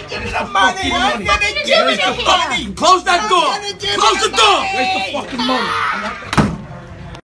give me the money. I'm gonna give me the money. Close that door. Close the door. Where's the fucking money?